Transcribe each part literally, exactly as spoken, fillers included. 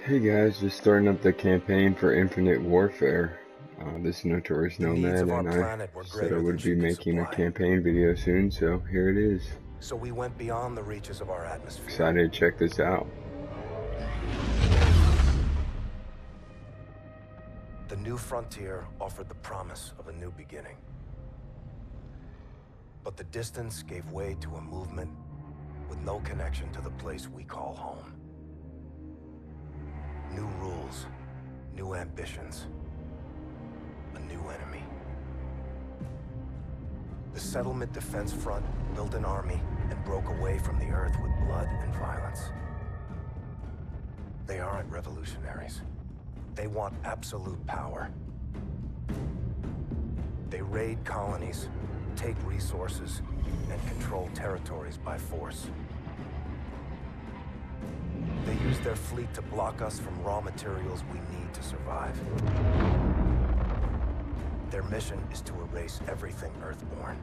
Hey guys, just starting up the campaign for Infinite Warfare. Uh, this is Notorious Nomad, and I said I would be making a campaign video soon, so here it is. So we went beyond the reaches of our atmosphere. Excited to check this out. The new frontier offered the promise of a new beginning. But the distance gave way to a movement with no connection to the place we call home. New rules, new ambitions, a new enemy. The Settlement Defense Front built an army and broke away from the Earth with blood and violence. They aren't revolutionaries. They want absolute power. They raid colonies, take resources, and control territories by force. They use their fleet to block us from raw materials we need to survive. Their mission is to erase everything Earthborn.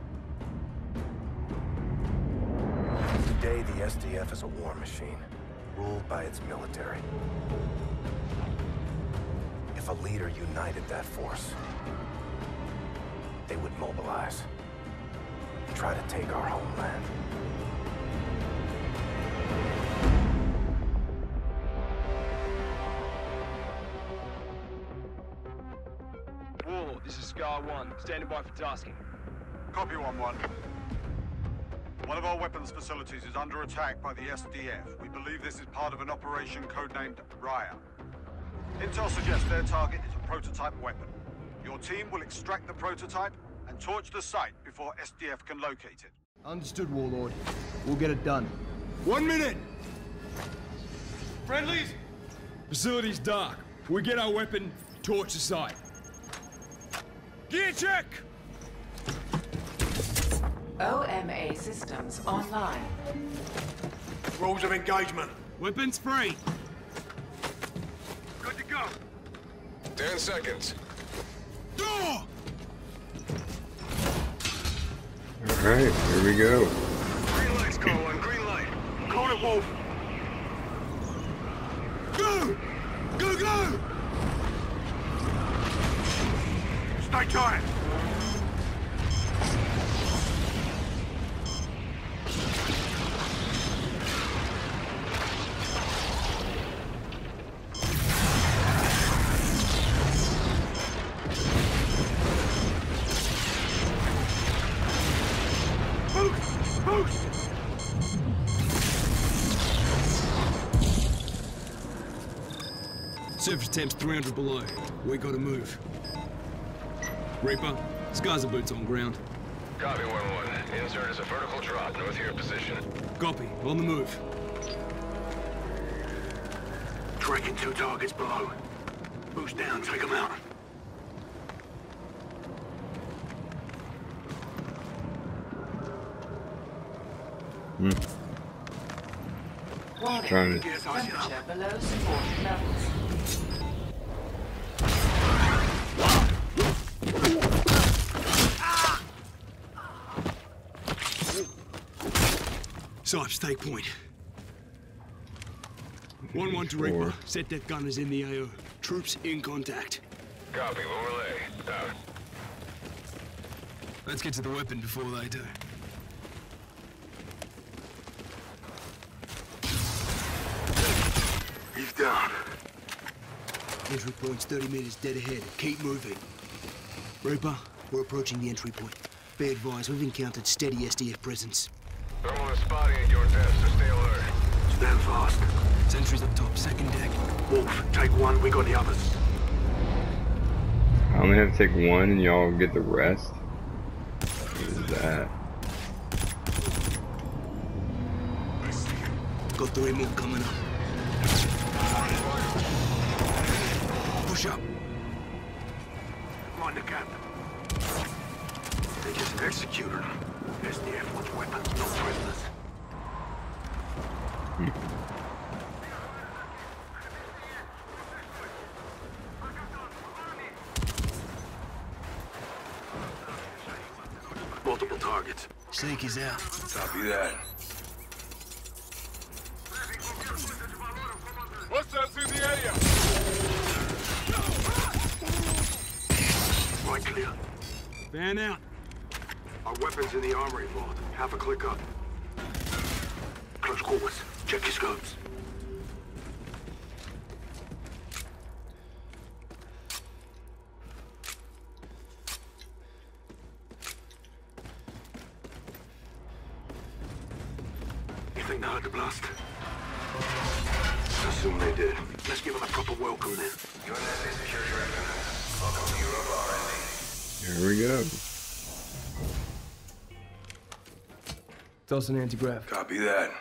Today, the S D F is a war machine, ruled by its military. If a leader united that force, they would mobilize and try to take our homeland. Warlord, this is Scar one, standing by for tasking. Copy one one. One of our weapons facilities is under attack by the S D F. We believe this is part of an operation codenamed Raya. Intel suggests their target is a prototype weapon. Your team will extract the prototype and torch the site before S D F can locate it. Understood, Warlord. We'll get it done. One minute! Friendlies! Facility's dark. We get our weapon, torch the site. Gear check! O M A systems online. Rules of engagement. Weapons free. Good to go. Ten seconds. Door! Alright, here we go. Green light, Scar one, green light. Call it Wolf. Go! Go, go! Stay tight. Boost! Boost! Surface temp's three hundred below. We gotta move. Reaper, Scar's are boots on ground. Copy one one. Insert is a vertical drop north of your position. Copy, on the move. Tracking two targets below. Boost down, take them out. Hmm. Warning. Trying to... Temperature below supported levels. Sarge, take point. one one to Reaper. Set that gunners in the A O. Troops in contact. Copy, overlay. Out. Let's get to the weapon before they do. He's down. Entry point's thirty meters dead ahead. Keep moving. Reaper, we're approaching the entry point. Be advised, we've encountered steady S D F presence. Thermal is spotting at your desk, so stay alert. Stand fast. Sentries up top, second deck. Wolf, take one, we got the others. I only have to take one and y'all get the rest. What is that? Got three more coming up. Push up. Mind the gap. They just executed him. S D F wants weapons, not prisoners. Multiple targets. Snake is out. Copy that. Hostiles in the area! Fan out. Our weapons in the armory vault. Half a click up. Close quarters. Check your scopes. You think they heard the blast? I assume they did. Let's give them a proper welcome then. U N S A Security Recommended. Welcome to Europa R and D. Here we go. Toss an anti-grav. Copy that.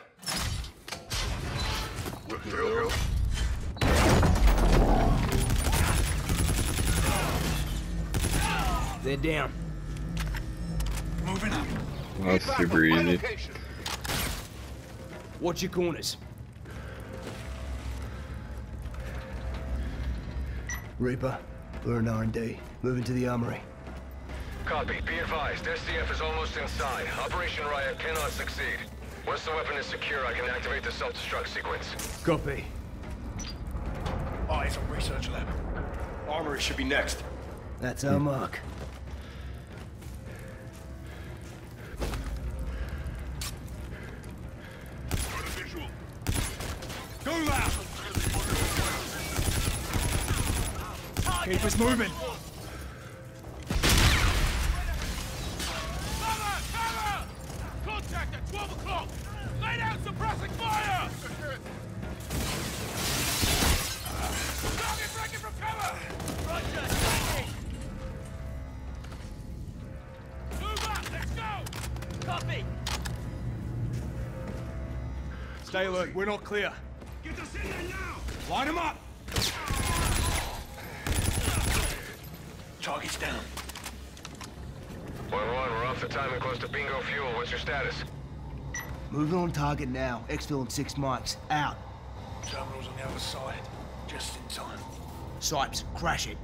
They're down. Moving up. That's super easy. Watch your corners. Reaper, we're in R and D. Moving to the armory. Copy. Be advised. S D F is almost inside. Operation Riot cannot succeed. Once the weapon is secure, I can activate the self-destruct sequence. Copy. Eyes on research lab. Armory should be next. That's our mark. Go loud! Keep us moving. Cover! Cover! Contact at twelve o'clock! Lay down suppressing fire! Target breaking from cover! Roger, taking! Move up, let's go! Copy! Stay alert, we're not clear. Get us in there now! Line them up! Target's down. one one, we're off the time and close to bingo fuel. What's your status? Moving on target now. Exfil and six mics. Out. Terminal's on the other side. Just in time. Sipes, crash it.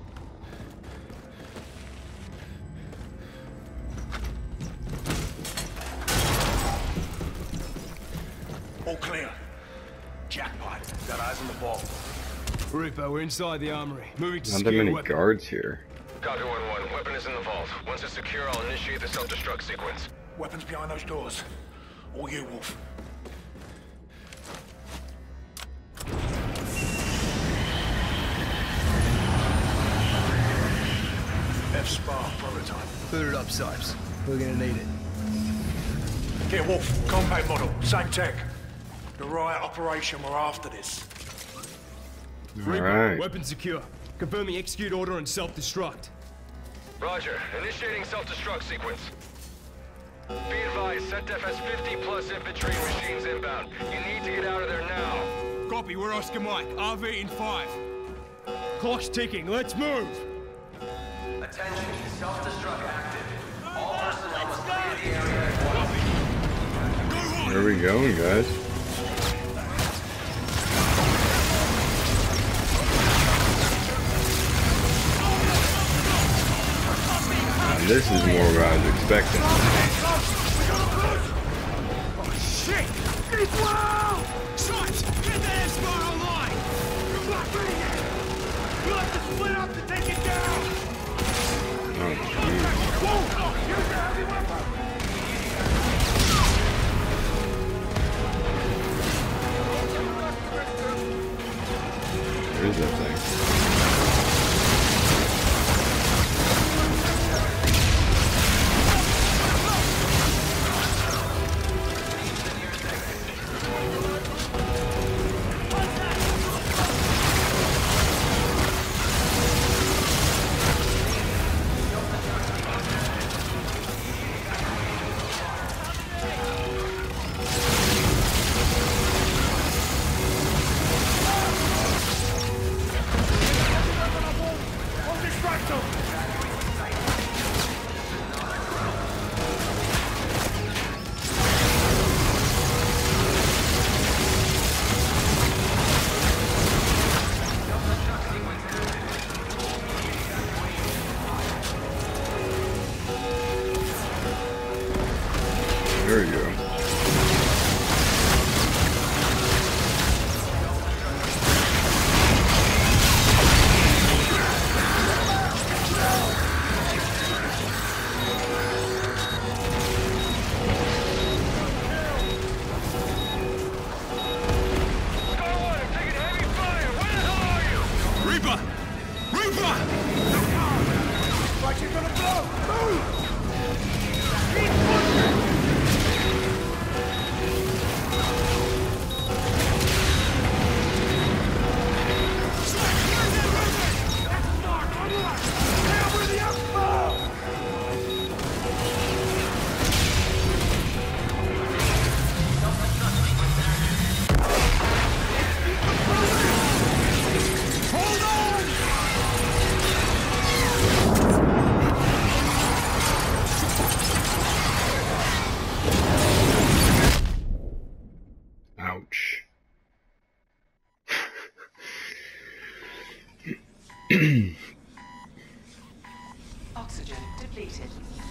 All clear. Jackpot. Got eyes on the ball. Reaper, we're inside the armory. Moving to Not that secure many weapon. guards here. Copy one one. Weapon is in the vault. Once it's secure, I'll initiate the self-destruct sequence. Weapons behind those doors. All you, Wolf. F-Spar prototype. Boot it up, Sipes. We're gonna need it. Here, Wolf. Compact model. Same tech. The riot operation, we're after this. Reaper, Alright. weapon secure. Confirm the execute order and self-destruct. Roger. Initiating self-destruct sequence. Be advised, SetDef has fifty plus infantry and machines inbound. You need to get out of there now. Copy, we're Oscar Mike. R V in five. Clock's ticking, let's move! Attention, self-destruct active. All personnel must clear the area at once. Where are we going, guys? Now, this is more what I was expecting. Oh shit! Get low! Shots! Get that S-Spar online! You're not getting it! You'll have to split up to take it down! Oh, jeez. Whoa! Use the heavy weapon! Where is that thing? Oxygen depleted.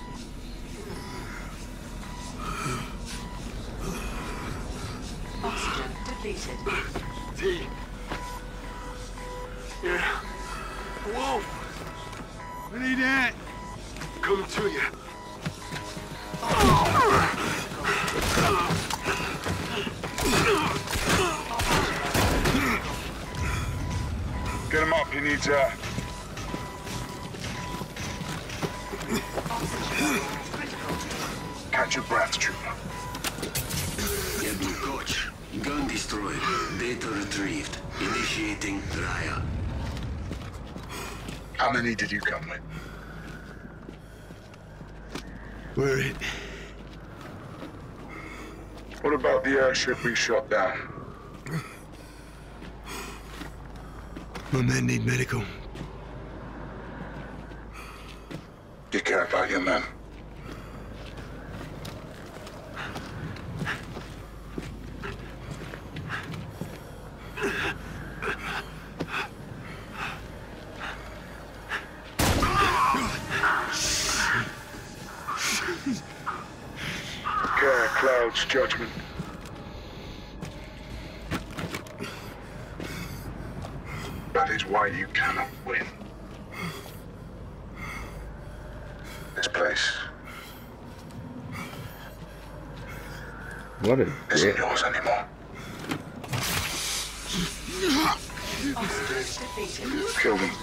Oxygen depleted. T. Yeah. Whoa. What are you doing? Coming to you. Get him up, he needs air. Catch your breath, trooper. Captain Koch, gun destroyed, data retrieved, initiating Raya. How many did you come with? We're it. What about the airship we shot down? My men need medical. You care about your men? Care clouds judgment. That is why you cannot win. This place What a isn't dick. yours anymore. Kill them.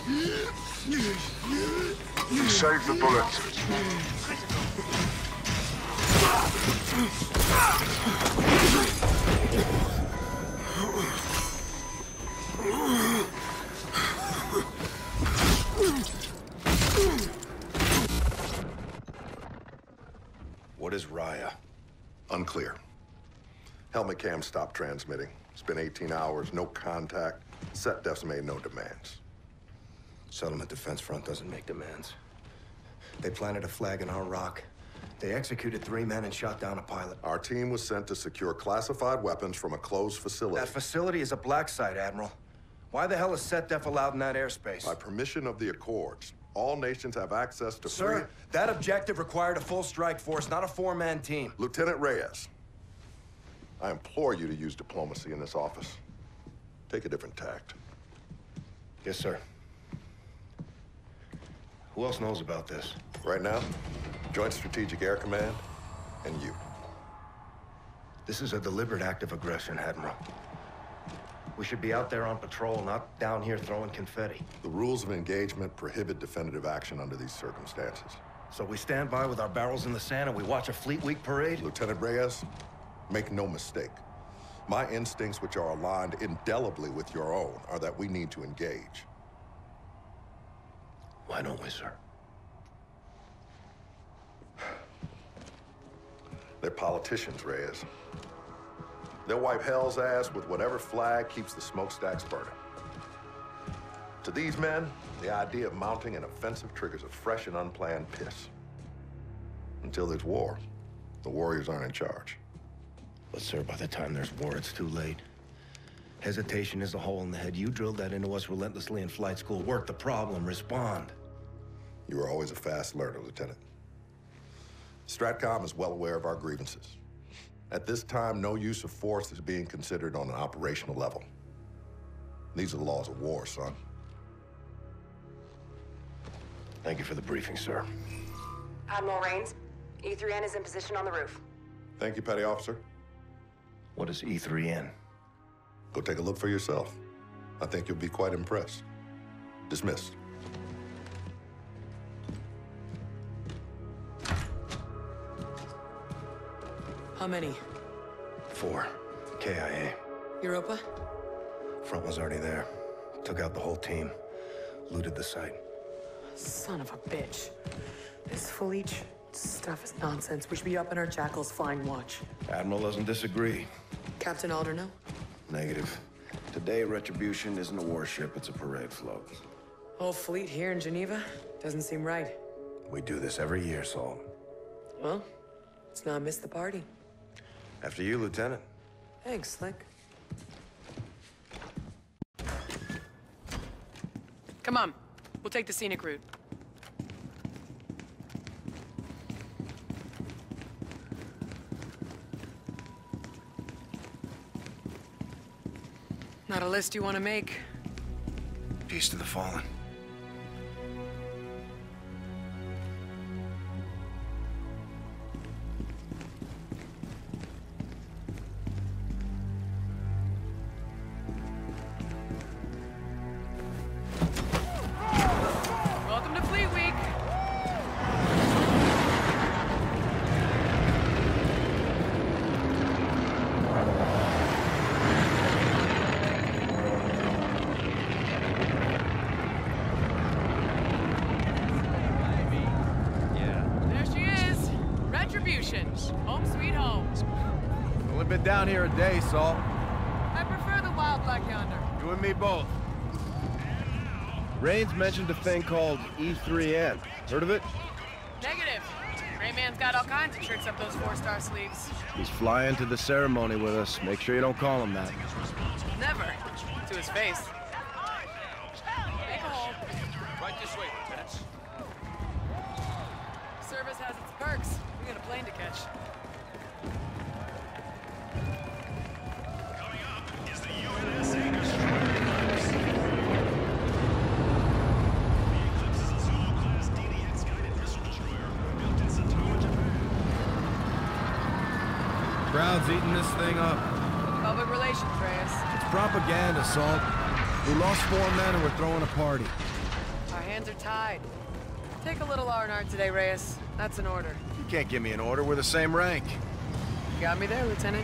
Save the bullets. What is Raya? Unclear. Helmet cam stopped transmitting. It's been eighteen hours, no contact. SetDef's made no demands. Settlement Defense Front doesn't make demands. They planted a flag in our rock. They executed three men and shot down a pilot. Our team was sent to secure classified weapons from a closed facility. That facility is a black site, Admiral. Why the hell is SetDef allowed in that airspace? By permission of the Accords, all nations have access to Sir, free... that objective required a full strike force, not a four-man team. Lieutenant Reyes, I implore you to use diplomacy in this office. Take a different tact. Yes, sir. Who else knows about this? Right now, Joint Strategic Air Command and you. This is a deliberate act of aggression, Admiral. We should be out there on patrol, not down here throwing confetti. The rules of engagement prohibit definitive action under these circumstances. So we stand by with our barrels in the sand and we watch a Fleet Week parade? Lieutenant Reyes, make no mistake. My instincts, which are aligned indelibly with your own, are that we need to engage. Why don't we, sir? They're politicians, Reyes. They'll wipe hell's ass with whatever flag keeps the smokestacks burning. To these men, the idea of mounting an offensive triggers a fresh and unplanned piss. Until there's war, the warriors aren't in charge. But, sir, by the time there's war, it's too late. Hesitation is a hole in the head. You drilled that into us relentlessly in flight school. Work the problem, respond. You were always a fast learner, Lieutenant. STRATCOM is well aware of our grievances. At this time, no use of force is being considered on an operational level. These are the laws of war, son. Thank you for the briefing, sir. Admiral Rains, E three N is in position on the roof. Thank you, Petty Officer. What is E three N? Go take a look for yourself. I think you'll be quite impressed. Dismissed. How many? Four. K I A. Europa? Front was already there. Took out the whole team. Looted the site. Son of a bitch. This Fleet stuff is nonsense. We should be up in our jackals flying watch. Admiral doesn't disagree. Captain Alderno? Negative. Today, Retribution isn't a warship, it's a parade float. Whole fleet here in Geneva? Doesn't seem right. We do this every year, Salt. Well, let's not miss the party. After you, Lieutenant. Thanks, Slick. Come on. We'll take the scenic route. Not a list you want to make. Peace to the fallen. Welcome to Fleet Week. Home sweet home. Only been down here a day, Saul. I prefer the wild black yonder. You and me both. Raines mentioned a thing called E three N. Heard of it? Negative. Rayman's got all kinds of tricks up those four-star sleeves. He's flying to the ceremony with us. Make sure you don't call him that. Never. To his face. Make a hole. Right this way, Lieutenant. Service has its perks. We got a plane to catch. Coming up is the U N S A Destroyer. The Eclipse is a Zulu-class D D X-guided missile destroyer built in Saitama, Japan. Crowd's eating this thing up. Public relations, Reyes. It's propaganda, Salt. We lost four men and we're throwing a party. Our hands are tied. Take a little R and R today, Reyes. That's an order. You can't give me an order. We're the same rank. You got me there, Lieutenant.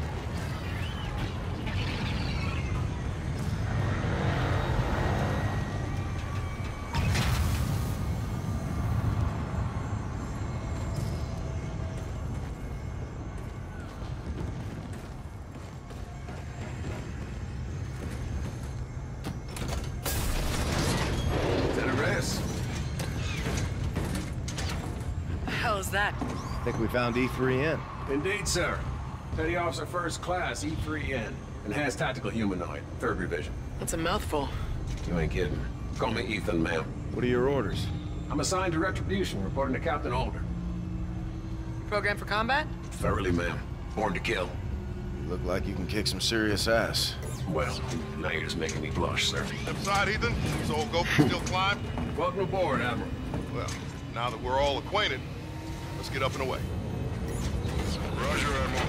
Lieutenant Reyes. The hell is that? I think we found E three N. Indeed, sir. Petty Officer First Class, E three N. Enhanced Tactical Humanoid, third revision. That's a mouthful. You ain't kidding. Call me Ethan, ma'am. What are your orders? I'm assigned to Retribution, reporting to Captain Alder. Program for combat? Thoroughly, ma'am. Born to kill. You look like you can kick some serious ass. Well, now you're just making me blush, sir. Step aside, Ethan. So go still climb. Welcome aboard, Admiral. Well, now that we're all acquainted, let's get up and away. Roger, Admiral.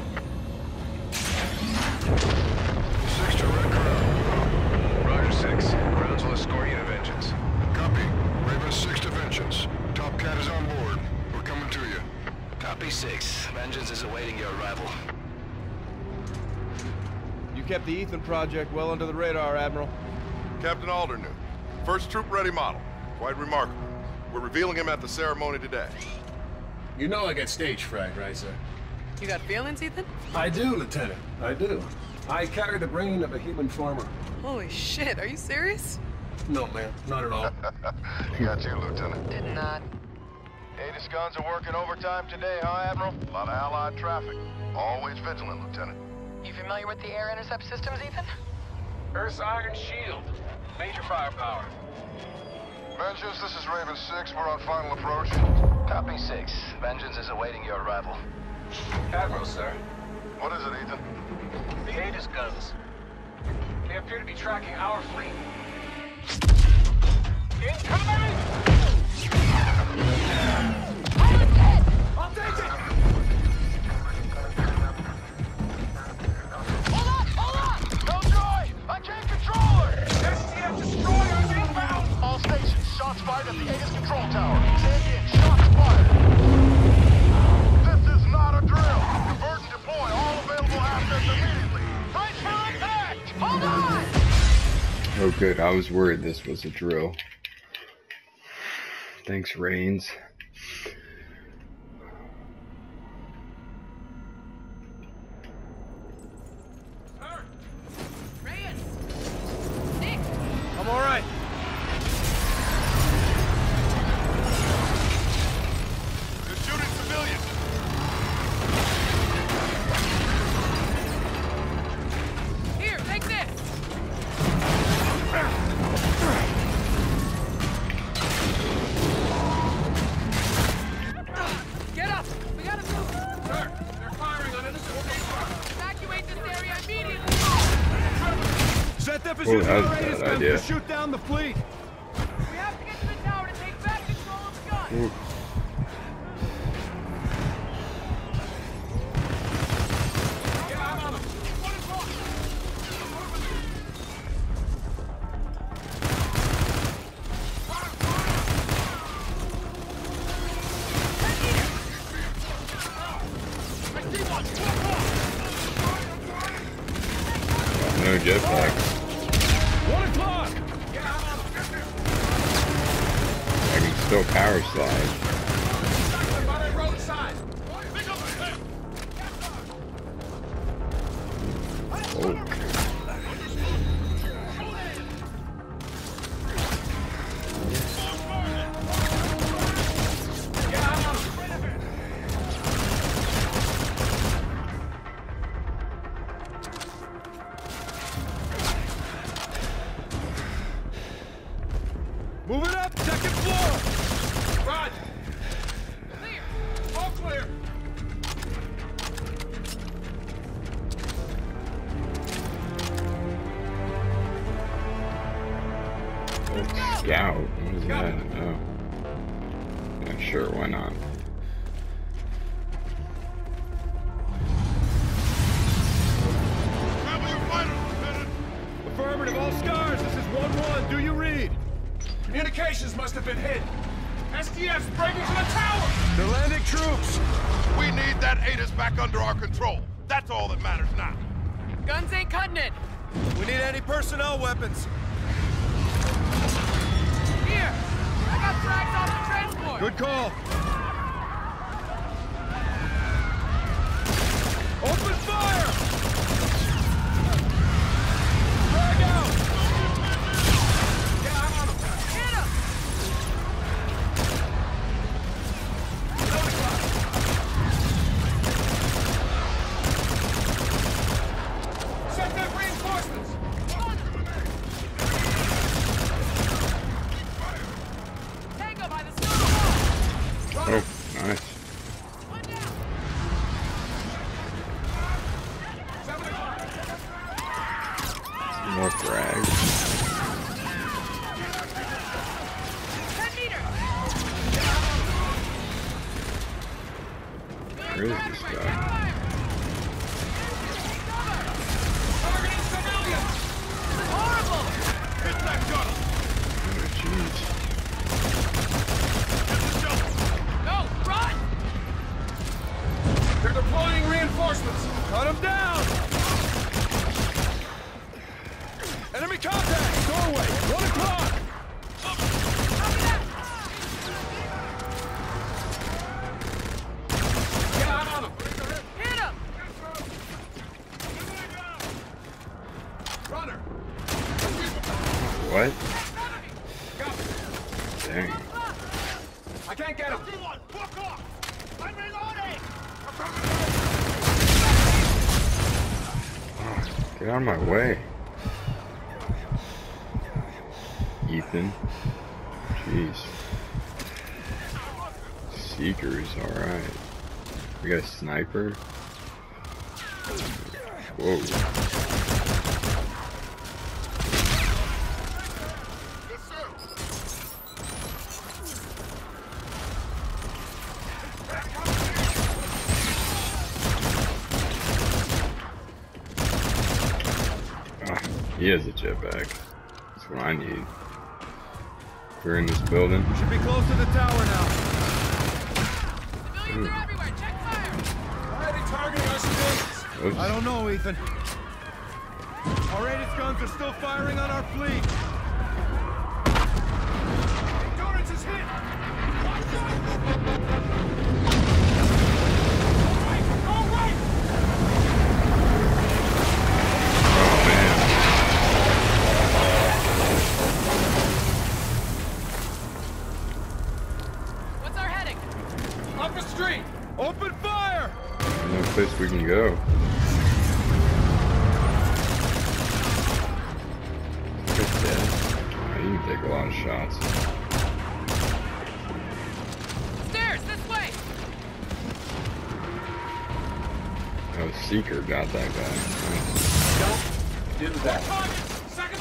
Six to Red Crown. Roger, six. Grounds will escort you to Vengeance. Copy. Raven six to Vengeance. Top Cat is on board. We're coming to you. Copy, six. Vengeance is awaiting your arrival. You kept the Ethan project well under the radar, Admiral. Captain Alder knew. First troop-ready model. Quite remarkable. We're revealing him at the ceremony today. You know I get stage fright, right, sir? You got feelings, Ethan? I do, Lieutenant. I do. I carry the brain of a human farmer. Holy shit, are you serious? No, ma'am. Not at all. He got you, Lieutenant. Did not. Aegis guns are working overtime today, huh, Admiral? A lot of Allied traffic. Always vigilant, Lieutenant. You familiar with the air intercept systems, Ethan? Earth's Iron Shield. Major firepower. Vengeance, this is Raven six. We're on final approach. Copy, six. Vengeance is awaiting your arrival. Admiral, sir. What is it, Ethan? The Aegis guns. They appear to be tracking our fleet. Incoming! I'll take it! Hold on! Hold on! No joy! I can't control her! S D F destroyers inbound! All stations, shots fired at the Aegis control tower. Say again, shots fired. This is not a drill. Convert and deploy all available assets immediately. Brace for impact! Hold on! Oh good, I was worried this was a drill. Thanks, Raines. Reyes! Nick! I'm all right. They're shooting civilians. Here, take this! Z F is Oh, using that was our a bad Aegis guns idea. to shoot down the fleet. We have to get to the tower to take back control of the gun. Ooh. Yeah, I'm on them. What is wrong? No jetpacks. One o'clock. I can still power slide. Oh. Move it up, second floor. Roger. Clear. All clear. Oh, scout. What is that? Oh. Yeah, sure, why not? Affirmative, all scars. This is one one. Do you read? Communications must have been hit. S D F's breaking to the tower! They're landing troops. We need that Aegis back under our control. That's all that matters now. Guns ain't cutting it. We need anti-personnel weapons. Here! I got frags off the transport! Good call. Open fire! Frag out! Yeah, I'm on him. Hit him! Set that reinforcements! Tango by the stone wall! Oh, nice. More frags. Where is this guy? Targeting civilians! This is horrible! Hit that gun! Oh, jeez. No, run! They're deploying reinforcements! Cut him down! Enemy contact! Doorway! One o'clock! Yeah, I'm on him! Hit him! Runner! What? Dang. I can't get him! Walk off! I'm reloading! Oh, get out of my way. Ethan. Jeez. Seekers, alright. We got a sniper. Whoa. Ah, he has a jetpack. That's what I need. We're in this building. We should be close to the tower now. Civilians are everywhere! Check fire! Why are they targeting our civilians? Oops. I don't know, Ethan. Our Aegis guns are still firing on our fleet. Endurance is hit! Watch out! Go right! Go right! Oh man. What's our heading? Up the street! Open fire! There's no place we can go. He's dead. Oh, you can take a lot of shots. Stairs, this way! Oh, Seeker got that guy. Nice. Do that. Second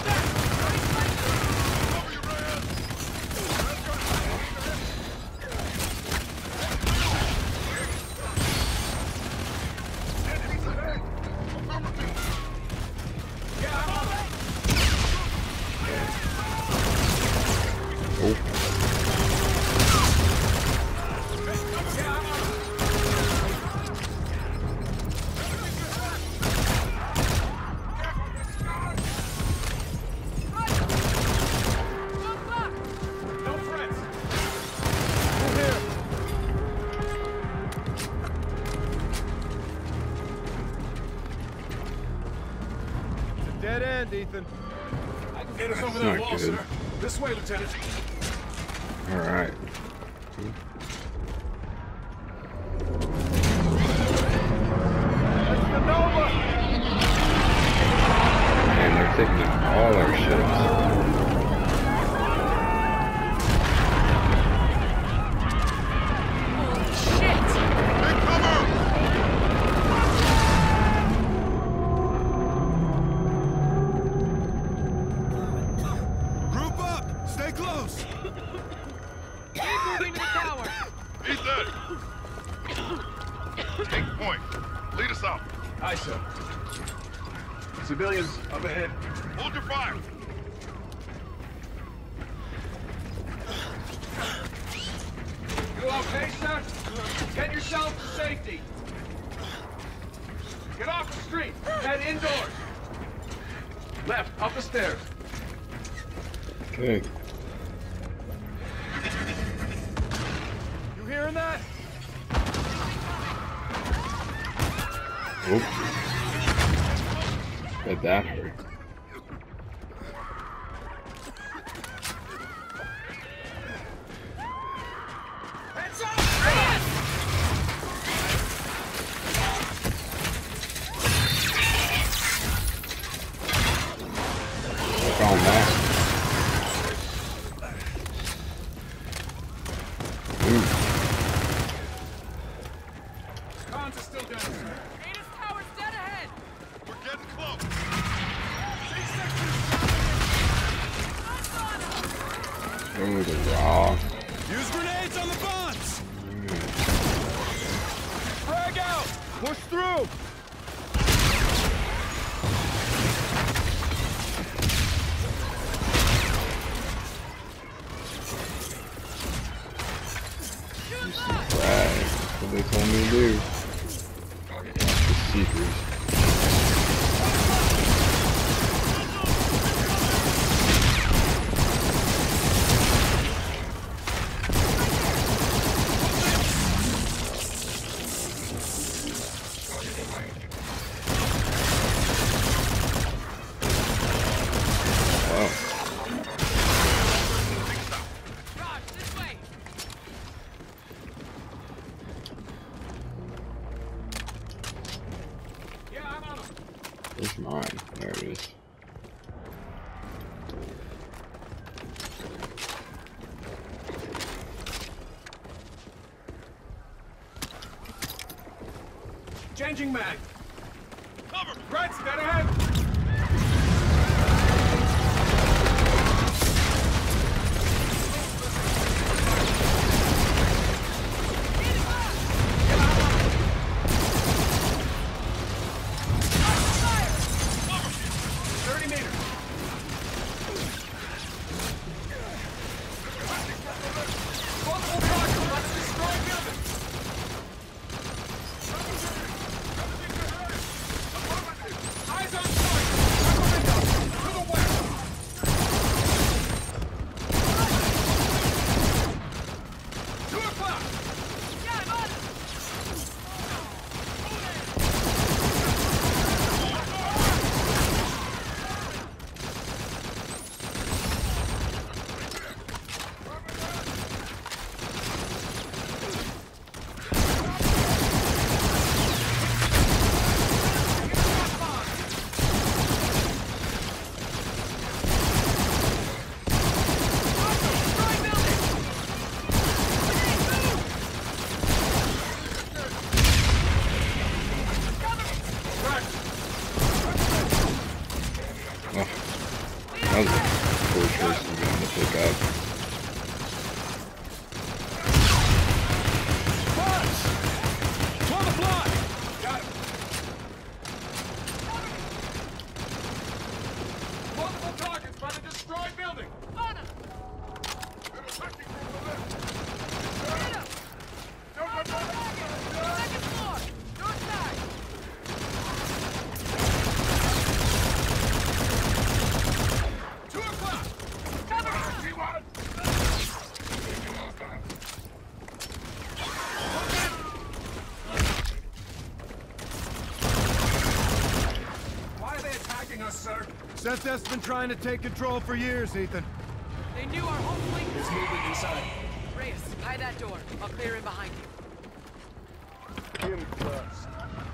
left, Ethan. I can get us over that wall, sir. This way, Lieutenant. All right. That's the Nova! Man, they're taking out all our ships. Aye, sir. Civilians up ahead. Hold your fire. You okay, sir? Get yourself to safety. Get off the street. Head indoors. Left, up the stairs. Okay. You hearing that? Oops. Bet that hurt. Work on that. Ooh. Cons are still down, sir. Oh, the raw. Use grenades on the bonds! Frag out! Push through! Use some frag. That's what they told me to do. Watch the seekers. Where's mine? There it is. Changing mag. Cover. Reds, dead ahead. That was a poor choice to be on the pickup. twelve o'clock! Got it. Multiple targets by the destroyed building. On him. Second floor, north side. Two o'clock. Cover. Why are they attacking us, sir? Send S F's been trying to take control for years, Ethan. They knew our whole fleet There's movement inside. Reyes, hide that door. I'll clear in behind you. Him first.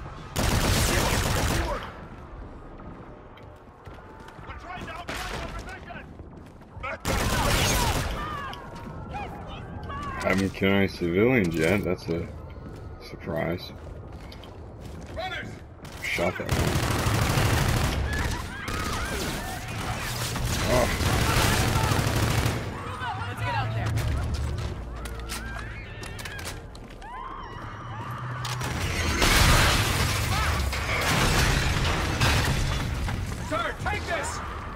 Haven't killed any civilians yet. That's a surprise. Runners! Shot that one. Oh. Let's get out there. Sir, take this!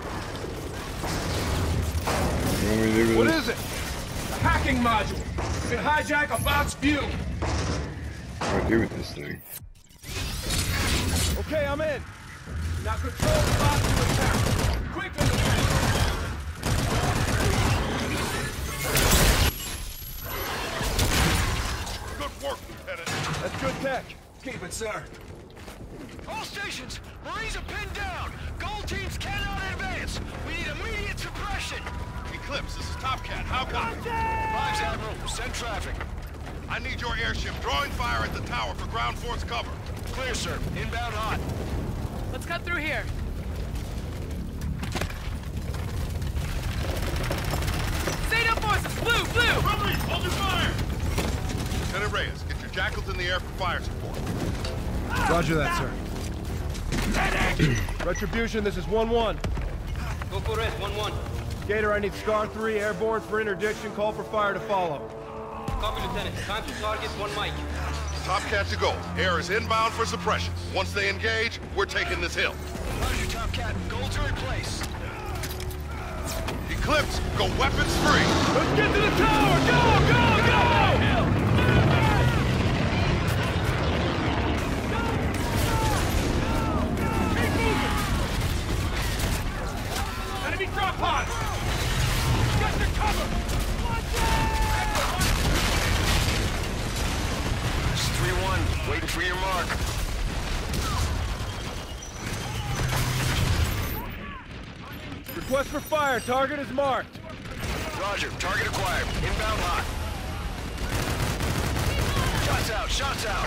What do we do with What this? is it? A hacking module. It can hijack a box view. What do I do with this thing? Okay, I'm in. Now control the box to attack. Quickly! Good work, Lieutenant. That's good tech. Keep it, sir. All stations, Marines are pinned down. Gold teams cannot advance. We need immediate suppression. Eclipse, this is Top Cat. How come? Fives, Admiral. Send traffic. I need your airship drawing fire at the tower for ground force cover. Clear, sir. Inbound hot. Let's cut through here. Zeta forces! Blue! Blue! Brumley, hold your fire! Lieutenant Reyes, get your jackals in the air for fire support. Roger that, sir. Retribution, this is one one. Go for it, one one. Gator, I need Scar three airborne for interdiction. Call for fire to follow. Copy, Lieutenant. Time to target one mic. Top Cat to go. Air is inbound for suppression. Once they engage, we're taking this hill. Roger, Top Cat. Gold's in place. Eclipse, go weapons free. Let's get to the tower! Go, go, go! Enemy drop pods! Get your cover! three one, waiting for your mark. Request for fire. Target is marked. Roger, target acquired. Inbound hot. Shots out, shots out.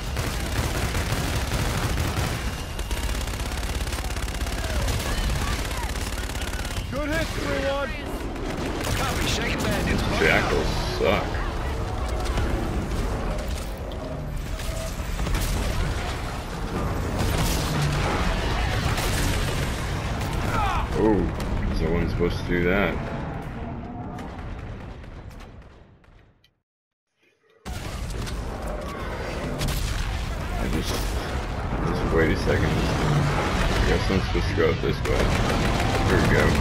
Good hit, three one. Copy, shaking bandits. Jackals suck. Oh, so I wasn't supposed to do that. I just, just wait a second. I guess I'm supposed to go this way. Here we go.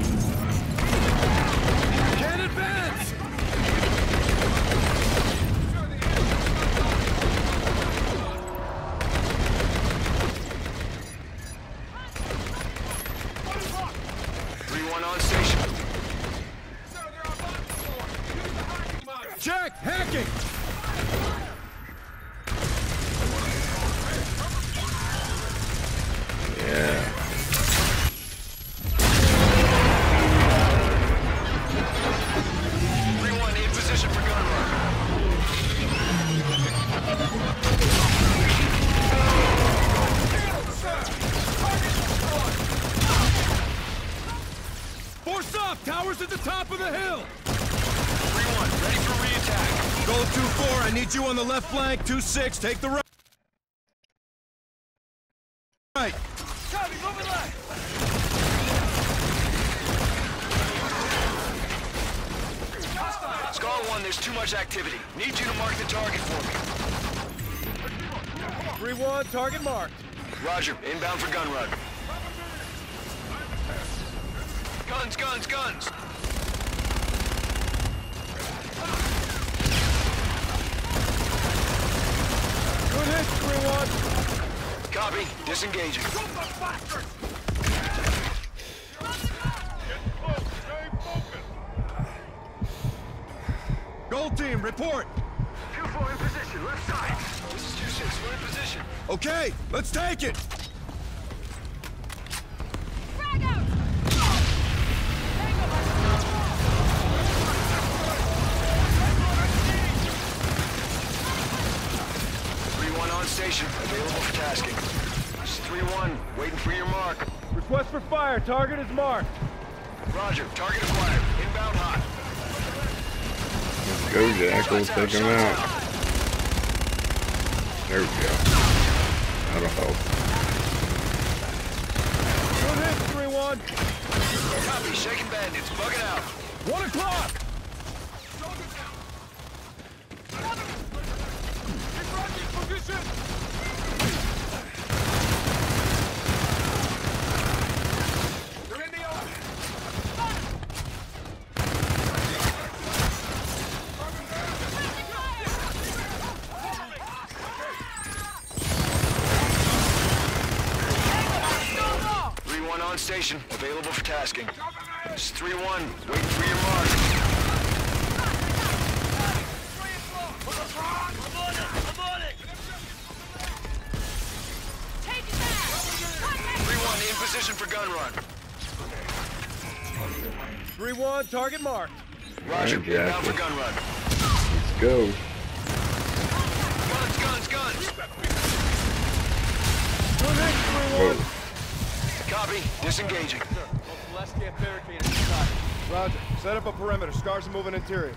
Can't advance! three one on station. Check! Hacking! Yeah. three one in position for gun run. Force up! Tower's at the top of the hill! three one, ready for re-attack. Gold two four, I need you on the left flank. two six, take the right. Right. Copy, moving left! Scar one, there's too much activity. Need you to mark the target for me. three one, target marked. Roger, inbound for gun run. Guns, guns, guns! Good hit, three one. Copy, disengaging. Gold team, report. two four in position, left side. This is two six, we're in position. Okay, let's take it. Frag out! tasking. It's three one, waiting for your mark. Request for fire. Target is marked. Roger. Target acquired. Inbound hot. Let's go, Jack. Let's take him out. There we go. That'll help. Good hit, three one. Copy. Shaking bandits. Bugging out. One o'clock. Position! They're in the open! three one on station, available for tasking. It's three one, waiting for your mark. In position for gun run. three one, target marked. Roger, right, inbound for gun run. Let's go. Guns, guns, guns. Good hit, three one. Copy, disengaging. Last camp barricaded inside. Roger, set up a perimeter. Scars are moving interior.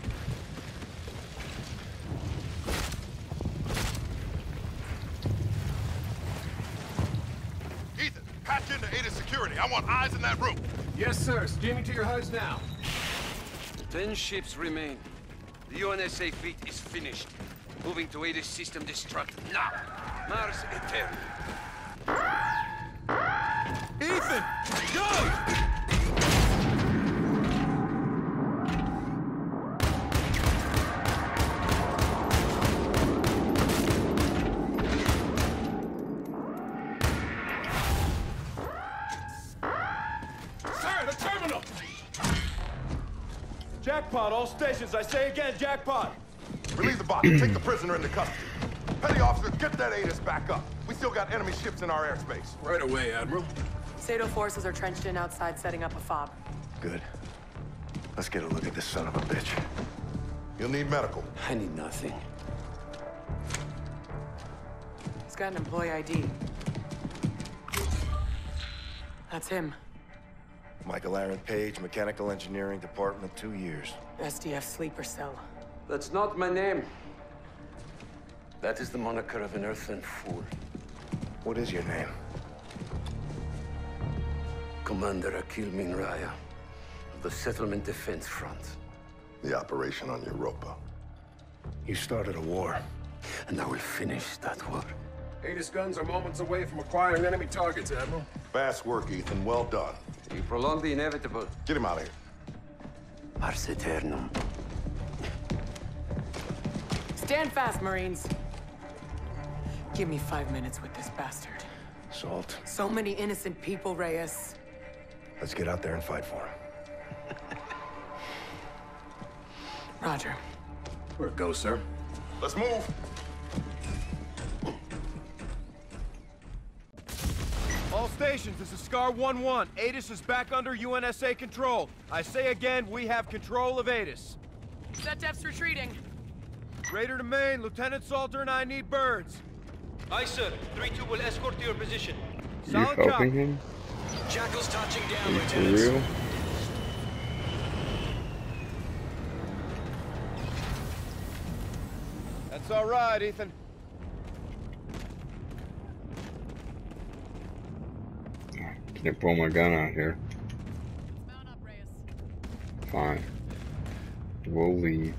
Patch into Ada security. I want eyes in that room. Yes, sir. Steaming to your H U D now. Ten ships remain. The U N S A fleet is finished. Moving to Ada's system destruct now. Mars Eternal. Ethan, go! Jackpot, all stations. I say again, jackpot. Release the body. Take the prisoner into custody. Petty officers, get that Atis back up. We still got enemy ships in our airspace. Right away, Admiral. Sado forces are trenched in outside, setting up a fob. Good. Let's get a look at this son of a bitch. You'll need medical. I need nothing. He's got an employee I D. That's him. Michael Aaron Page, Mechanical Engineering Department, two years. S D F sleeper cell. That's not my name. That is the moniker of an earthen fool. What is your name? Commander Akil Min Raya of the Settlement Defense Front. The operation on Europa. You started a war. And I will finish that war. Ada's guns are moments away from acquiring enemy targets, Admiral. Fast work, Ethan. Well done. You prolong the inevitable. Get him out of here. Ars Eternum. Stand fast, Marines. Give me five minutes with this bastard. Salt. So many innocent people, Reyes. Let's get out there and fight for him. Roger. Where it goes, sir? Let's move. All stations, this is Scar one one. Atis is back under U N S A control. I say again, we have control of Atis. SetDef's retreating. Raider to main, Lieutenant Salter and I need birds. Aye, sir. three two will escort to your position. You helping him? Jackal's touching down, For Lieutenants. real? That's all right, Ethan. Can't pull my gun out here. Mount up, Reyes. Fine. We'll leave.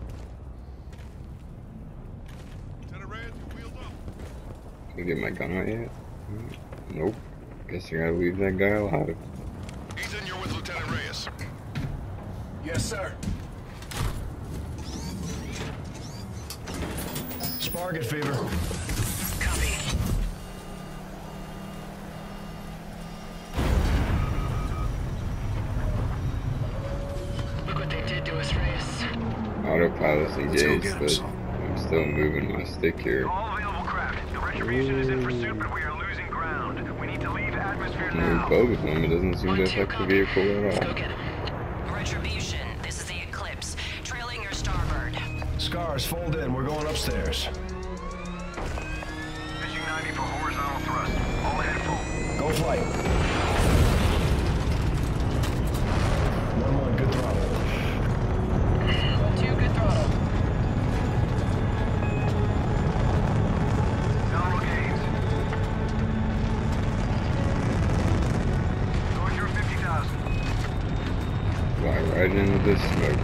Can I get my gun out yet? Nope. Guess I gotta leave that guy alive. Ethan, you're with Lieutenant Reyes. Yes, sir. Sparget fever. Copy. Look what they did to us, Reyes. Autopilot's engaged, but I'm still moving my stick here. All available craft. The retribution is in pursuit, but we are losing ground. We need to leave atmosphere Move now. both of them, it doesn't seem to affect the vehicle at all. Retribution, this is the Eclipse. Trailing your starboard. Scars, fold in. We're going upstairs. Fishing ninety for horizontal thrust. All ahead full. Go flight. One one, good throttle. One two, good throttle. Nominal gains. Going through fifty thousand. Fly right into this smoke.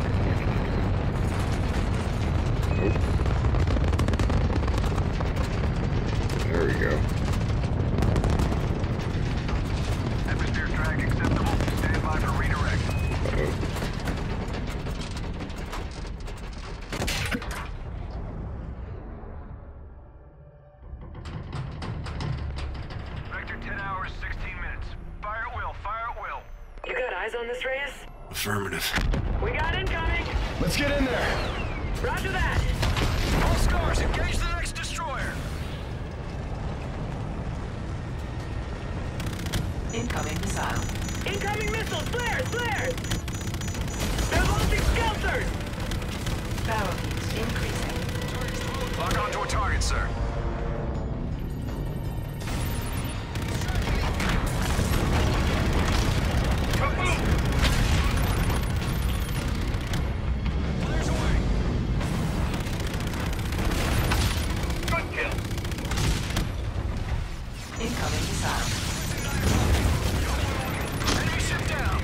Nope. There we go. Atmosphere drag acceptable. Stand by for redirect. Uh-oh. Vector ten hours, sixteen minutes. Fire at will, fire at will. You got eyes on this, Reyes? Affirmative. We got incoming! Let's get in there. Roger that! All scars, engage the next destroyer. Incoming missile. Incoming missiles! Flares! Flares! They're launching skelters! Barrel heat increasing. Lock onto a target, sir. Flares away. Good kill. Incoming missile. Enemy ship down.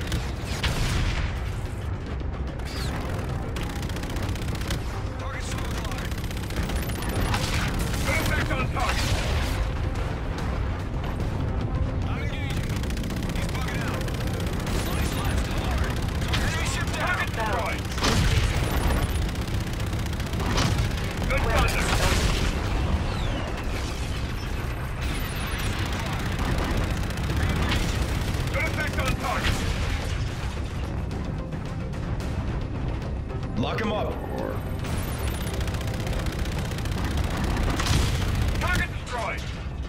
Target still alive. Good effect on target. I'm engaging. He's bugging out. Slice left, hard. Enemy ship down. Barrel Destroyed. heat increasing. Good Weapons thunder. Good effect on target. Lock him up. Or Target destroyed.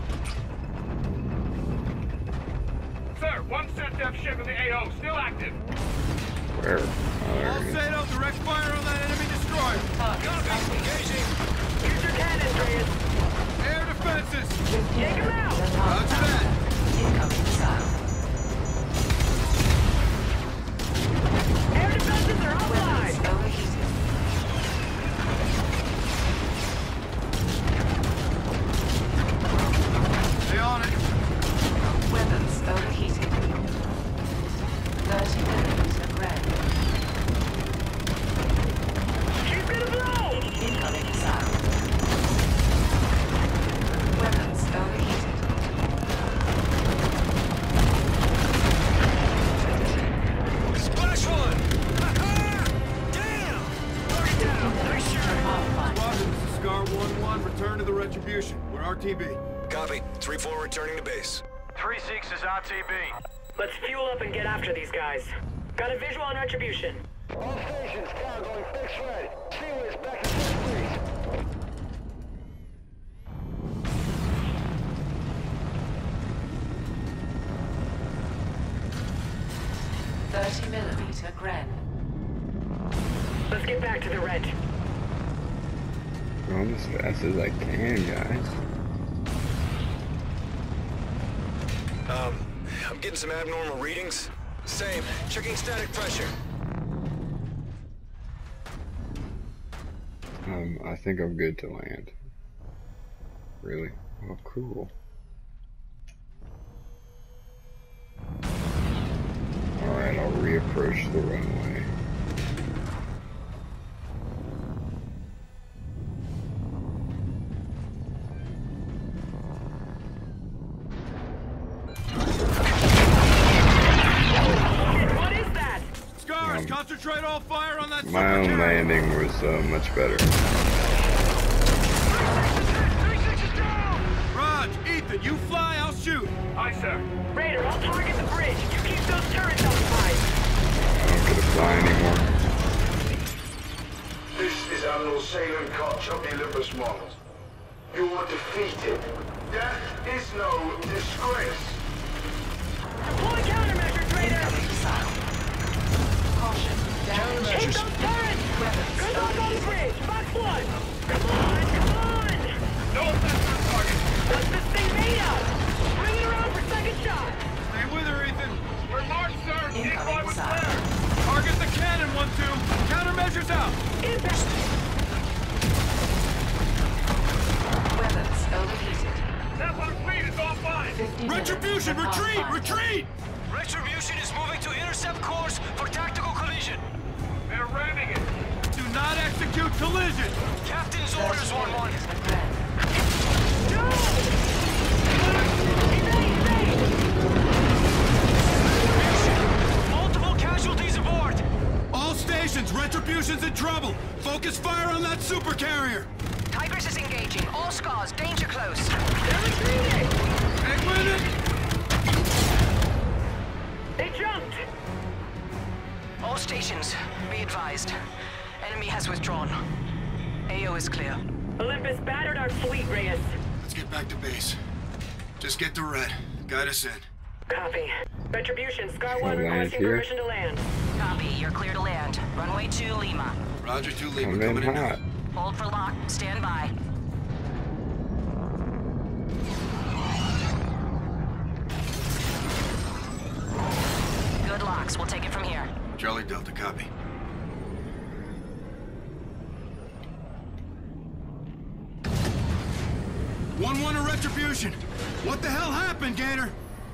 Sir, one SERDEF ship in the A O, still active. where? Oh, there All it is. set up, direct fire on that enemy destroyer. targets Engaging. Use your cannons, Reyes! Air defenses. Take them out! Roger that. Incoming missile. Air defenses are offline! Weapons overheated. Stay on it. Weapons overheated. thirty millimeter Gren. She's gonna blow! Incoming missile. Weapons overheated. Splash one. Damn. Target down. Nice shot. Squadron, this is Scar one one. Return to the Retribution. We're R T B. Copy. three four returning to base. three six is R T B. Let's fuel up and get after these guys. Got a visual on Retribution. All stations, car going fixed red. Seaways back in fifth, please. thirty millimeter Gren. Let's get back to the wrench. Going as fast as I can, guys. Um, I'm getting some abnormal readings. Same. Checking static pressure. Um, I think I'm good to land. Really? Oh, cool. Alright, I'll reapproach the runway. What is that? Scars, Um, concentrate all fire on that My own landing was uh, much better. Raj, Ethan, you fly, I'll shoot. Aye, sir. Raider, I'll target the bridge. You keep those turrets occupied. I don't get to fly anymore. This is Admiral Salem Koch of the Olympus models. You are defeated. Death is no disgrace. Deploy countermeasures, Raider. Incoming missile. Caution. Damage. Hit those turrets. Weapons Good luck on the overheated. bridge. Box one. Come on, come on. No offense on target. What's this thing Weapons overheated. That one fleet is offline! Retribution, retreat, retreat! Retribution is moving to intercept course for tactical collision. They're ramming it! Do not execute collision! Captain's orders, one one. Multiple casualties aboard! All stations, Retribution's in trouble! Focus fire on that supercarrier! Tigris is engaging. All scars, danger close. They're retreating! Hey, minute! They jumped! All stations, be advised. Enemy has withdrawn. A O is clear. Olympus battered our fleet, Reyes. Let's get back to base. Just get to Red. Guide us in. Copy. Retribution, Scar Shall one I land requesting here? permission to land. Copy, you're clear to land. Runway two, Lima. Roger, two Lima, Come in coming in now. hot. Hold for lock, stand by. Good locks, we'll take it from here. Charlie Delta, copy. one one to Retribution! What the hell happened, Gator?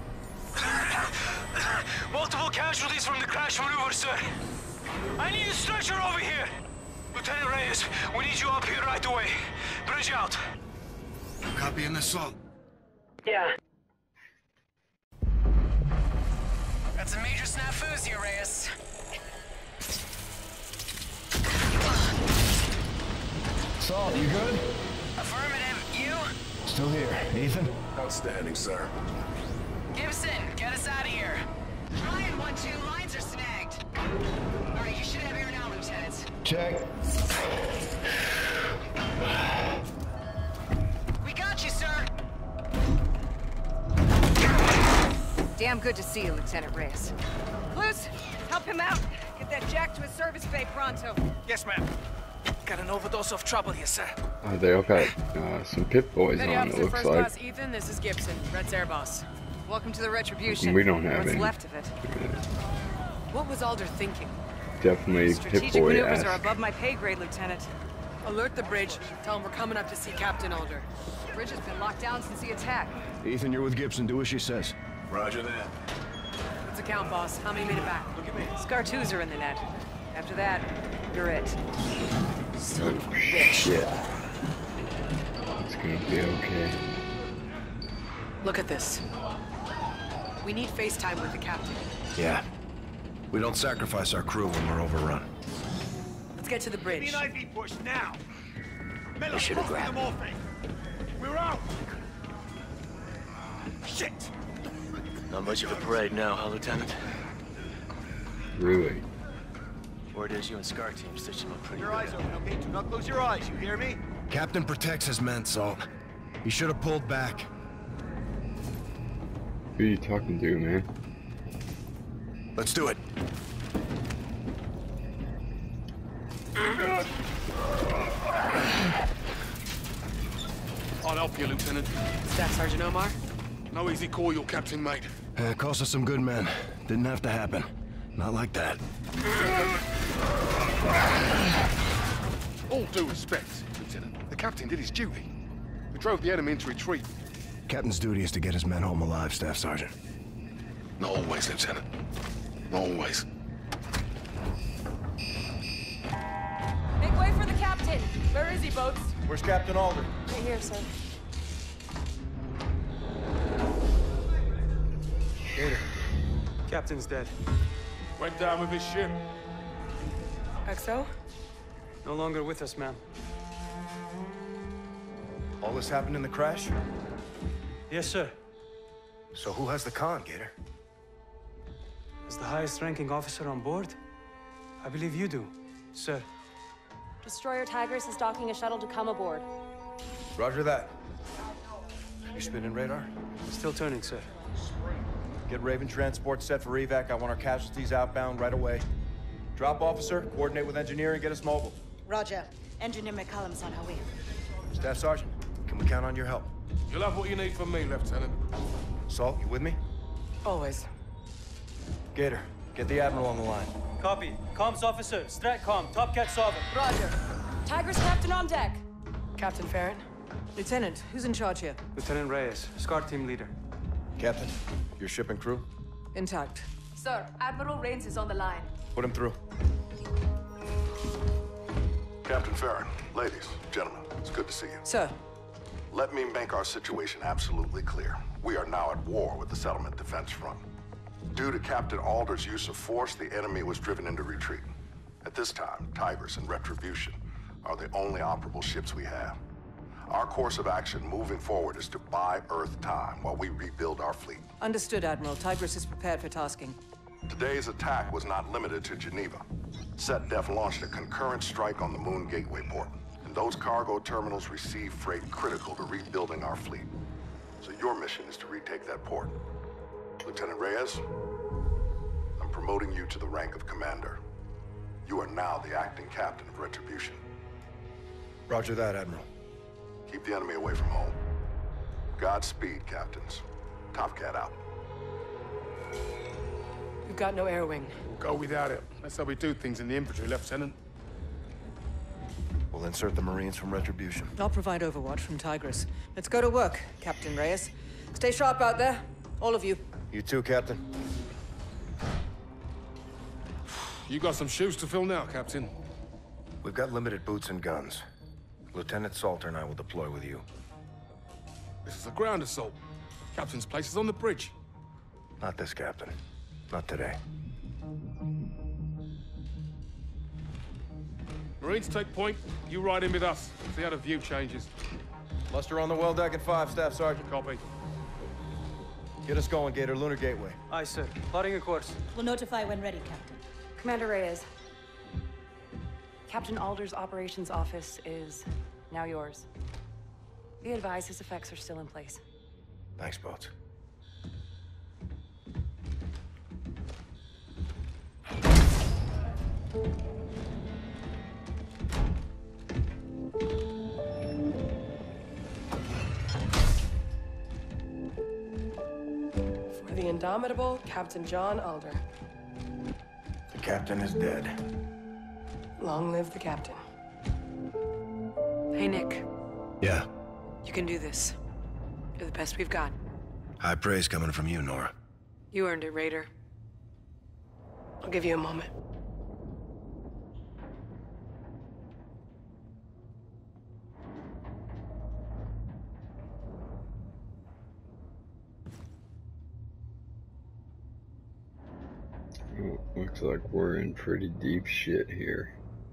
Multiple casualties from the crash maneuver, sir. I need a stretcher over here. Lieutenant Reyes, we need you up here right away. Bridge out. Copy in the assault. Yeah. Got some major snafus here, Reyes. Salt, you good? Affirmative, you? Still here. Ethan? Outstanding, sir. Gibson, get us out of here. Ryan, one, two, lines are snagged. All right, you should have here now, Lieutenant. Check. We got you, sir. Damn good to see you, Lieutenant Reyes. Luz, help him out. Get that Jack to his service bay pronto. Yes, ma'am. Got an overdose of trouble here, sir. Oh, they all got uh, some Pit Boys Petty on, it Officer looks First like. Class Ethan, this is Gibson, Red's air boss. Welcome to the Retribution. We don't have What's any. left of it. What was Alder thinking? Definitely Pit Strategic Boy maneuvers ass. are above my pay grade, Lieutenant. Alert the bridge. Tell him we're coming up to see Captain Alder. The bridge has been locked down since the attack. Ethan, you're with Gibson. Do as she says. Roger that. What's the count, boss? How many made it back? Look at me. Scar twos are in the net. After that, you're it. Son of a bitch. Yeah. It's gonna be okay. Look at this. We need FaceTime with the captain. Yeah. We don't sacrifice our crew when we're overrun. Let's get to the bridge. Give me an I V push now. Miller, should have cross grabbed the morphine. We're out. Shit. Not much of a parade now, huh, Lieutenant? Really? Word is you and Scar team stitched him up pretty Your good. eyes open, okay? Do not close your eyes, you hear me? Captain protects his men, Salt. He should have pulled back. Who are you talking to, man? Let's do it. I'll help you, Lieutenant. Staff Sergeant Omar? No easy call, your captain, mate. Uh, cost us some good men. Didn't have to happen. Not like that. All due respect, Lieutenant. The captain did his duty. We drove the enemy into retreat. Captain's duty is to get his men home alive, Staff Sergeant. Not always, Lieutenant. Not always. Make way for the captain. Where is he, Boats? Where's Captain Alder? Right here, sir. Gator. Captain's dead. Went down with his ship. X O? No longer with us, ma'am. All this happened in the crash? Yes, sir. So who has the con, Gator? As the highest-ranking officer on board, I believe you do, sir. Destroyer Tigris is docking a shuttle to come aboard. Roger that. You spinning radar? Still turning, sir. Get Raven transport set for evac. I want our casualties outbound right away. Drop officer, coordinate with engineering, get us mobile. Roger. Engineer McCullum's on her way. Staff Sergeant, can we count on your help? You'll have what you need from me, Lieutenant. Salt, you with me? Always. Gator, get the Admiral on the line. Copy. Comms officer, Stratcom, Top Cat Sovereign. Roger. Tigris captain on deck. Captain Farron? Lieutenant, who's in charge here? Lieutenant Reyes, SCAR team leader. Captain, your ship and crew? Intact. Sir, Admiral Rains is on the line. Put him through. Captain Farron, ladies, gentlemen, it's good to see you. Sir. Let me make our situation absolutely clear. We are now at war with the Settlement Defense Front. Due to Captain Alder's use of force, the enemy was driven into retreat. At this time, Tigris and Retribution are the only operable ships we have. Our course of action moving forward is to buy Earth time while we rebuild our fleet. Understood, Admiral. Tigris is prepared for tasking. Today's attack was not limited to Geneva. SetDef launched a concurrent strike on the Moon Gateway port, and those cargo terminals receive freight critical to rebuilding our fleet. So your mission is to retake that port. Lieutenant Reyes, I'm promoting you to the rank of commander. You are now the acting captain of Retribution. Roger that, Admiral. Keep the enemy away from home. Godspeed, captains. Top Cat out. We've got no air wing. We'll go without it. That's how we do things in the infantry, Lieutenant. We'll insert the Marines from Retribution. I'll provide overwatch from Tigris. Let's go to work, Captain Reyes. Stay sharp out there, all of you. You too, Captain. You got some shoes to fill now, Captain. We've got limited boots and guns. Lieutenant Salter and I will deploy with you. This is a ground assault. Captain's place is on the bridge. Not this, Captain. Not today. Marines take point. You ride in with us. See how the view changes. Muster on the well deck at five, Staff Sergeant. Copy. Get us going, Gator. Lunar Gateway. Aye, sir. Plotting a course. We'll notify when ready, Captain. Commander Reyes. Captain Alder's operations office is now yours. Be advised his effects are still in place. Thanks, Boats. For the indomitable Captain John Alder. The captain is dead. Long live the captain. Hey, Nick. Yeah. You can do this. You're the best we've got. High praise coming from you, Nora. You earned it, Raider. I'll give you a moment. Well, looks like we're in pretty deep shit here.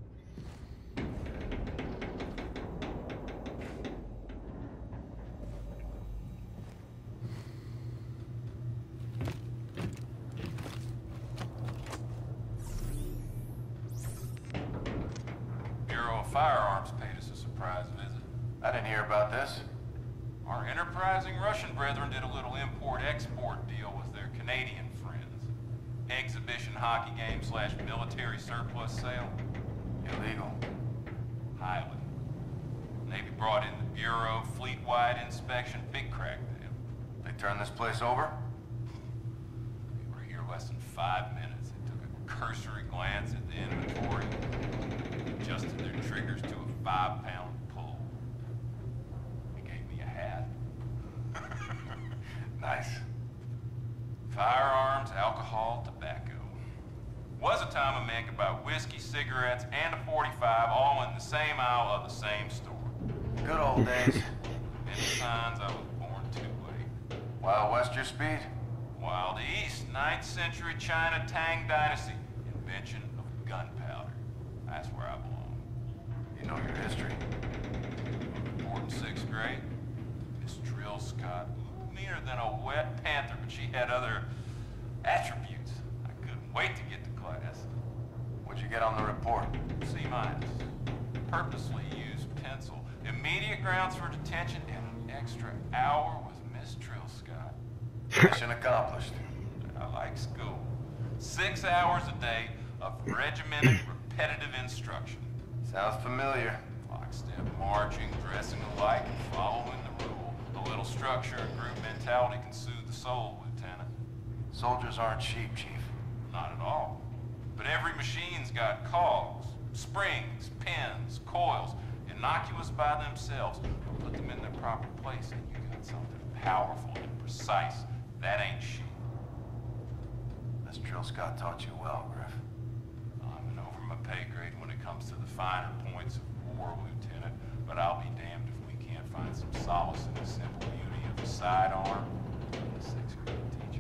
Bureau of Firearms paid us a surprise visit. I didn't hear about this. Our enterprising Russian brethren did a little import-export deal with their Canadian friends. Exhibition hockey game slash military surplus sale. Illegal. Highly. Navy brought in the Bureau fleet-wide inspection, big crackdown. They turned this place over? We were here less than five minutes. They took a cursory glance at the inventory, adjusted their triggers to a five-pound pull. They gave me a hat. Nice. Firearms, alcohol, tobacco. Was a time a man could buy whiskey, cigarettes, and a forty-five all in the same aisle of the same store. Good old days. Many signs I was born too late. Wild West your speed? Wild East, ninth century China Tang Dynasty. Invention of gunpowder. That's where I belong. You know your history. Born in sixth grade. Miss Trill Scott. Meaner than a wet panther, but she had other attributes. I couldn't wait to get to class. What'd you get on the report? C minus. Purposely used pencil. Immediate grounds for detention and an extra hour with Miss Trill Scott. Mission accomplished. I like school. Six hours a day of regimented, repetitive instruction. Sounds familiar. Lockstep marching, dressing alike, and following the rule. A little structure and group mentality can soothe the soul, Lieutenant. Soldiers aren't sheep, Chief. Not at all. But every machine's got cogs, springs, pins, coils, innocuous by themselves. Put them in their proper place and you got something powerful and precise. That ain't shit. This drill Scott taught you well, Griff. I'm an over my pay grade when it comes to the finer points of war, Lieutenant, but I'll be damned if we can't find some solace in the simple beauty of a sidearm from the sixth grade teacher.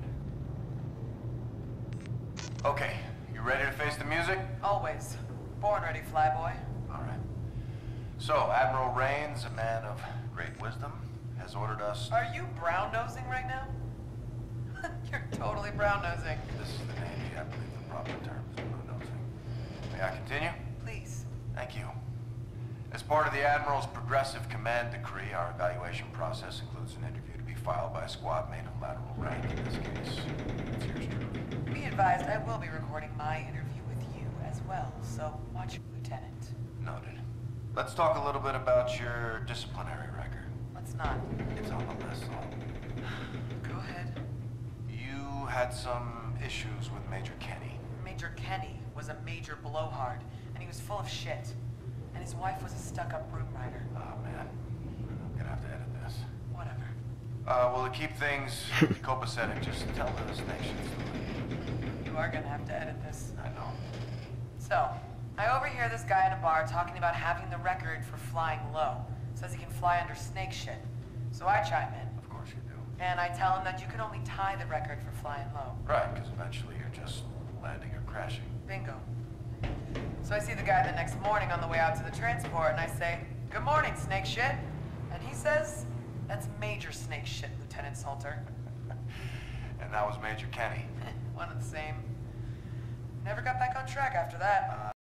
Okay, you ready to face the music? Always. Born ready, flyboy. All right. So, Admiral Rains, a man of great wisdom, has ordered us... Are you brown-nosing right now? You're totally brown-nosing. This is the Navy. I believe the proper term is brown-nosing. May I continue? Please. Thank you. As part of the Admiral's progressive command decree, our evaluation process includes an interview to be filed by a squad mate of lateral rank. In this case, it's yours truly. Be advised, I will be recording my interview with you as well, so watch your Lieutenant. Noted. Let's talk a little bit about your disciplinary record. Let's not. It's on the list. Go ahead. You had some issues with Major Kenny. Major Kenny was a major blowhard, and he was full of shit. And his wife was a stuck-up broom rider. Oh, man. I'm gonna have to edit this. Whatever. Uh, well, to keep things copacetic, just tell the snake shit story. You are gonna have to edit this. I know. So, I overhear this guy in a bar talking about having the record for flying low. Says he can fly under snake shit. So I chime in. Of course you do. And I tell him that you can only tie the record for flying low. Right, because eventually you're just landing or crashing. Bingo. So I see the guy the next morning on the way out to the transport, and I say, "Good morning, snake shit." And he says, "That's major snake shit, Lieutenant Salter." And that was Major Kenny. One and the same. Never got back on track after that. Uh,